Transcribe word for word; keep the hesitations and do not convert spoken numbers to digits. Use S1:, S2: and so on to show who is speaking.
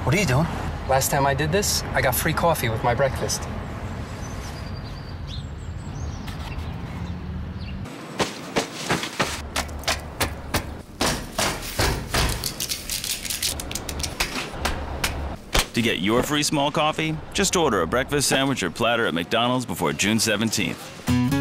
S1: What are you doing?
S2: Last time I did this, I got free coffee with my breakfast.
S3: To get your free small coffee, just order a breakfast sandwich or platter at McDonald's before June seventeenth.